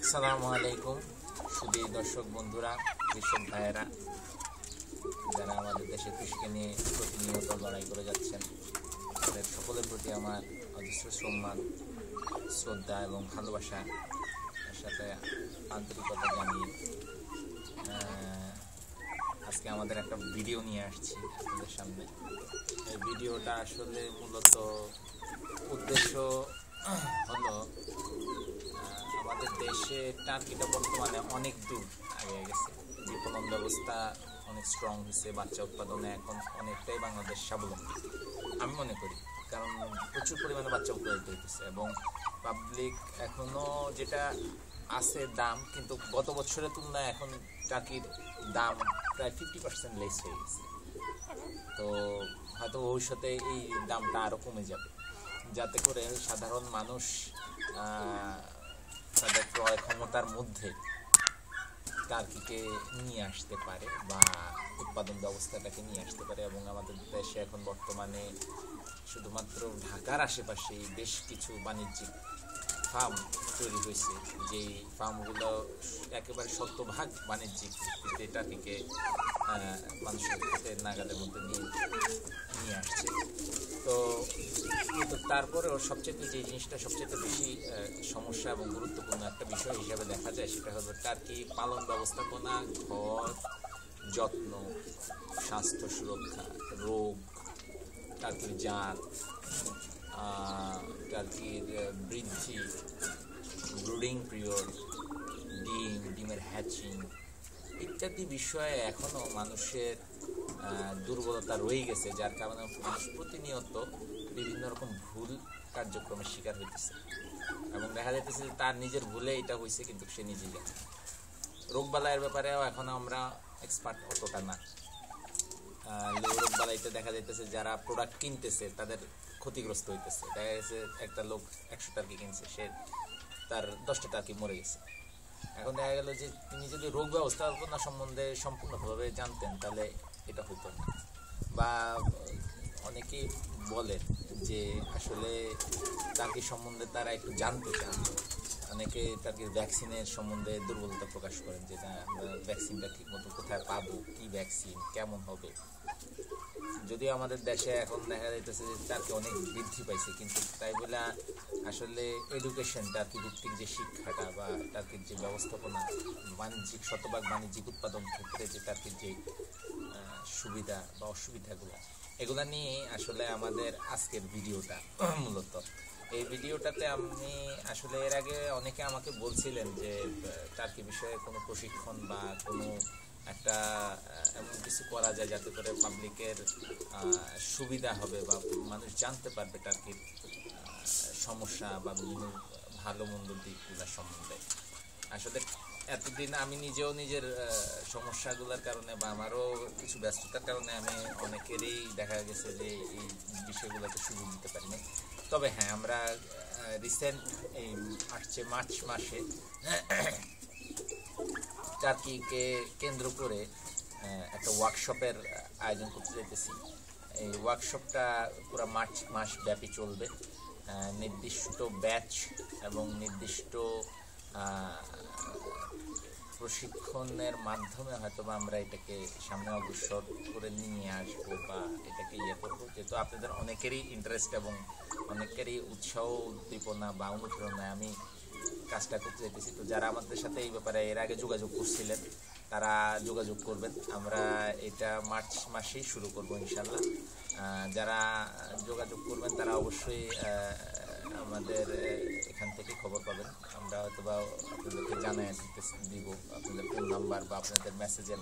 আসসালামু আলাইকুম সুধী দর্শক বন্ধুরা, কৃষক ভাইয়েরা যারা আমাদের দেশের কৃষিকে নিয়ে প্রতিনিয়ত লড়াই করে যাচ্ছেন, তাদের সকলের প্রতি আমার অজস্র সম্মান, শ্রদ্ধা এবং ভালোবাসা, তার সাথে আন্তরিকতা জানিয়ে আজকে আমাদের একটা ভিডিও নিয়ে আসছি আপনাদের সামনে। এই ভিডিওটা আসলে মূলত উদ্দেশ্য হলো আমাদের দেশে টার্কিটা বর্তমানে অনেক দূর আগে গেছে, বিপণন ব্যবস্থা অনেক স্ট্রং হয়েছে, বাচ্চা উৎপাদনে এখন অনেকটাই বাংলাদেশ স্বাবলম্বী আমি মনে করি, কারণ প্রচুর পরিমাণে বাচ্চা উৎপাদিত হইতেছে এবং পাবলিক এখনও যেটা আছে দাম, কিন্তু গত বছরের তুলনায় এখন টার্কির দাম প্রায় 50% লেস হয়ে গেছে। তো হয়তো ভবিষ্যতে এই দামটা আরও কমে যাবে, যাতে করে সাধারণ মানুষ তাদের ক্রয় ক্ষমতার মধ্যে টার্কিকে নিয়ে আসতে পারে বা উৎপাদন ব্যবস্থাটাকে নিয়ে আসতে পারে। এবং আমাদের দেশে এখন বর্তমানে শুধুমাত্র ঢাকার আশেপাশেই বেশ কিছু বাণিজ্যিক ফার্ম তৈরি হয়েছে, যেই ফার্মগুলো একেবারে শতভাগ বাণিজ্যিক ভিত্তিতে টার্কিকে মানুষের হাতের নাগালের মধ্যে নিয়ে আসছে। তো তারপরেও সবচেয়ে যে জিনিসটা সবচেয়ে বেশি সমস্যা এবং গুরুত্বপূর্ণ একটা বিষয় হিসাবে দেখা যায়, সেটা হলো টার্কি পালন ব্যবস্থাপনা, ঘর, যত্ন, স্বাস্থ্য সুরক্ষা, রোগ, টার্কির জাত, টার্কির বৃদ্ধি, ব্রুডিং পিরিয়ড, ডিমের হ্যাচিং ইত্যাদি বিষয়ে এখনও মানুষের দুর্বলতা রয়ে গেছে, যার কারণে মানুষ প্রতিনিয়ত বিভিন্ন রকম ভুল কার্যক্রমের শিকার হইতেছে এবং দেখা যাইতেছে যে তার নিজের ভুলে এটা হয়েছে, কিন্তু সে নিজেই জানে। রোগবালাইয়ের ব্যাপারেও এখন আমরা এক্সপার্ট অতটা না। রোগবালাইতে দেখা যাইতেছে যারা প্রোডাক্ট কিনতেছে তাদের ক্ষতিগ্রস্ত হইতেছে। দেখা গেছে একটা লোক 100 টার্কি কিনছে, সে তার 10টা টার্কি মরে গেছে। এখন দেখা গেল যে তিনি যদি রোগ ব্যবস্থাপনা সম্বন্ধে সম্পূর্ণভাবে জানতেন তাহলে এটা হতো না। বা অনেকেই বলে যে আসলে টার্কি সম্বন্ধে তারা একটু জানতে চান, অনেকে টার্কির ভ্যাকসিনের সম্বন্ধে দুর্বলতা প্রকাশ করেন যে আমরা ভ্যাকসিনটা ঠিক মতো কোথায় পাবো, কি ভ্যাকসিন কেমন হবে। যদিও আমাদের দেশে এখন দেখা যাইতেছে যে টার্কি অনেক বৃদ্ধি পাইছে, কিন্তু তাই বলে আসলে এডুকেশন, টার্কি ভিত্তিক যে শিক্ষাটা বা টার্কির যে ব্যবস্থাপনা, বাণিজ্যিক শতভাগ বাণিজ্যিক উৎপাদন ক্ষেত্রে যে টার্কির যে সুবিধা বা অসুবিধাগুলো, এগুলা নিয়ে আসলে আমাদের আজকের ভিডিওটা মূলত। এই ভিডিওটাতে আমি আসলে এর আগে অনেকে আমাকে বলছিলেন যে টার্কি বিষয়ে কোনো প্রশিক্ষণ বা কোনো একটা এমন কিছু করা যায় যাতে করে পাবলিকের সুবিধা হবে বা মানুষ জানতে পারবে টার্কির সমস্যা বা বিভিন্ন ভালো মন্দ দিকগুলোর সম্বন্ধে। আসলে এতদিন আমি নিজেও নিজের সমস্যাগুলোর কারণে বা আমারও কিছু ব্যস্ততার কারণে আমি অনেকেরই দেখা গেছে যে এই বিষয়গুলোতে সুযোগ দিতে পারিনি। তবে হ্যাঁ, আমরা রিসেন্ট এই মার্চ মাসে টার্কিকে কেন্দ্র করে একটা ওয়ার্কশপের আয়োজন করতে যেতেছি। এই ওয়ার্কশপটা পুরো মার্চ মাস ব্যাপী চলবে। নির্দিষ্ট ব্যাচ এবং নির্দিষ্ট প্রশিক্ষণের মাধ্যমে হয়তো আমরা এটাকে সামনে অগ্রসর করে নিয়ে আসবো বা এটাকে করবো, যেহেতু আপনাদের অনেকেরই ইন্টারেস্ট এবং অনেকেরই উৎসাহ, উদ্দীপনা বা অনুপ্রেরণায় আমি কাজটা করতে চাইতেছি। তো যারা আমাদের সাথে এই ব্যাপারে এর আগে যোগাযোগ করছিলেন তারা যোগাযোগ করবেন। আমরা এটা মার্চ মাসেই শুরু করবো ইনশাল্লাহ। যারা যোগাযোগ করবেন তারা অবশ্যই আমাদের এখান থেকে খবর পাবেন। আমরা হয়তো বা আপনাদেরকে জানাই দিব আপনাদের ফোন নাম্বার বা আপনাদের মেসেজের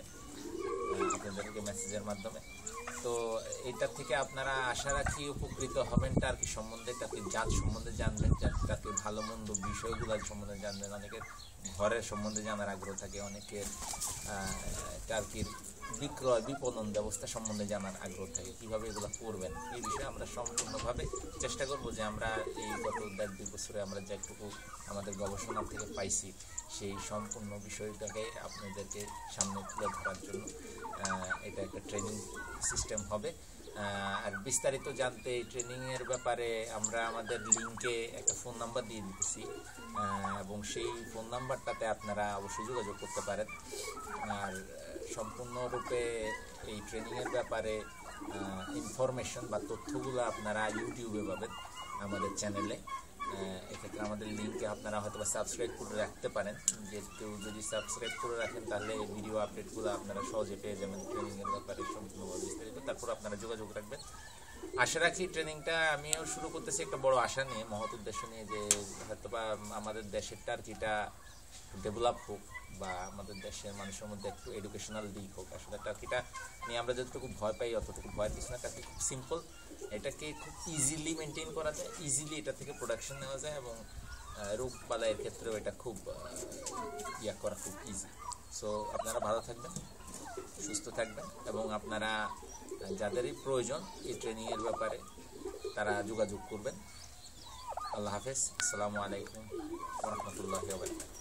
মাধ্যমে। তো এইটার থেকে আপনারা আশা রাখি উপকৃত হবেন, টার্কি সম্বন্ধে, টার্কির জাত সম্বন্ধে জানবেন, টার্কির ভালো মন্দ বিষয়গুলোর সম্বন্ধে জানবেন। অনেকের ঘরের সম্বন্ধে জানার আগ্রহ থাকে, অনেকের টার্কির বিক্রয় বিপণন ব্যবস্থা সম্বন্ধে জানার আগ্রহ থাকে, কীভাবে এগুলো করবেন এই বিষয়ে আমরা সম্পূর্ণভাবে চেষ্টা করব যে আমরা এই গত 1.5-2 বছরে আমরা যেটুকু আমাদের গবেষণা থেকে পাইছি সেই সম্পূর্ণ বিষয়টাকে আপনাদেরকে সামনে তুলে ধরার জন্য এটা একটা ট্রেনিং সিস্টেম হবে। আর বিস্তারিত জানতে এই ট্রেনিংয়ের ব্যাপারে আমরা আমাদের লিঙ্কে একটা ফোন নাম্বার দিয়ে দিতেছি, এবং সেই ফোন নাম্বারটাতে আপনারা অবশ্যই যোগাযোগ করতে পারেন। আর সম্পূর্ণরূপে এই ট্রেনিংয়ের ব্যাপারে ইনফরমেশন বা তথ্যগুলো আপনারা ইউটিউবে পাবেন আমাদের চ্যানেলে। এক্ষেত্রে আমাদের লিঙ্কে আপনারা হয়তো সাবস্ক্রাইব করে রাখতে পারেন, যে কেউ যদি সাবস্ক্রাইব করে রাখেন তাহলে ভিডিও আপডেটগুলো আপনারা সহজে পেয়ে যাবেন ট্রেনিংয়ের ব্যাপারে সম্পূর্ণভাবে বিস্তারিত। তারপর আপনারা যোগাযোগ রাখবেন। আশা রাখি ট্রেনিংটা আমিও শুরু করতেছি একটা বড় আশা নিয়ে, মহৎ উদ্দেশ্য নিয়ে, যে হয়তোবা আমাদের দেশের টার্কিটা ডেভেলপ হোক বা আমাদের দেশের মানুষের মধ্যে একটু এডুকেশনাল দিক হোক। আসলে টার্কিটা নিয়ে আমরা যতটুকু ভয় পাই অতটুকু ভয়ের কিছু না। টার্কি খুব সিম্পল, এটাকে খুব ইজিলি মেনটেন করা যায়, ইজিলি এটা থেকে প্রোডাকশন নেওয়া যায়, এবং রোগ বালাইয়ের ক্ষেত্রেও এটা খুব করা খুব ইজি। সো আপনারা ভালো থাকবেন, সুস্থ থাকবেন, এবং আপনারা যাদেরই প্রয়োজন এই ট্রেনিংয়ের ব্যাপারে তারা যোগাযোগ করবেন। আল্লাহ হাফেজ। আসসালামু আলাইকুম ওয়া রাহমাতুল্লাহি ওয়া বারাকাতুহু।